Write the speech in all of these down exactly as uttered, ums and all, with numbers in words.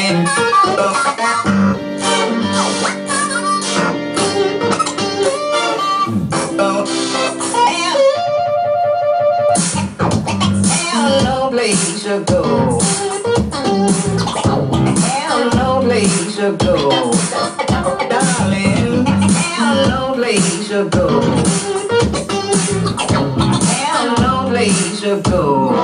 Place to go. Have no place to go, darling. Have no place to go. Have no place to go.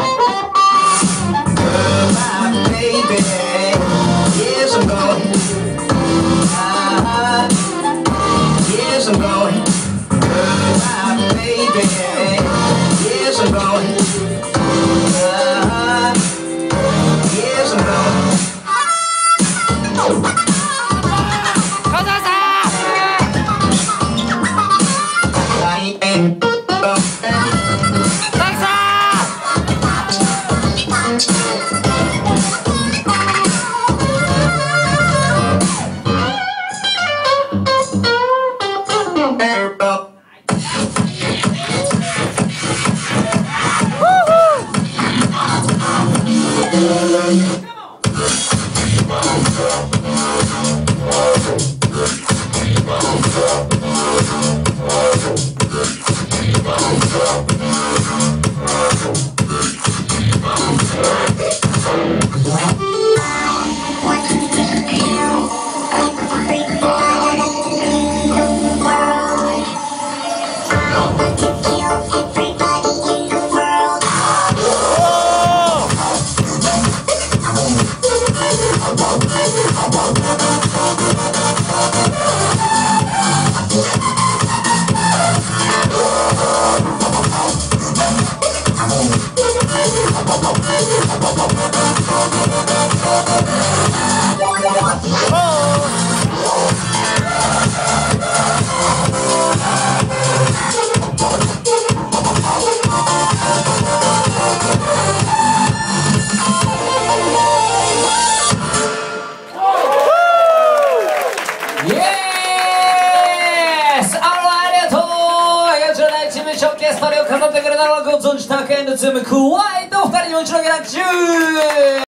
Girl, my baby, yes I'm going. Uh-huh. Yes I'm going. Girl, my baby, yes I'm going. ショーケースパレを飾ってくれたのはご存知、タカエンドツームクワイとふたりにもちろんラック中